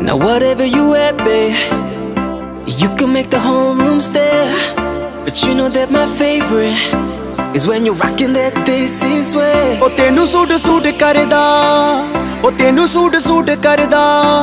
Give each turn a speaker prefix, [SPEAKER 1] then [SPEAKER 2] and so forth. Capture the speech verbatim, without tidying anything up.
[SPEAKER 1] Now whatever you wear, babe, you can make the whole room stare. But you know that my favorite is when you're rocking that Desi Swag.
[SPEAKER 2] Oh, Tenu suit suit karda, oh Tenu suit suit karda.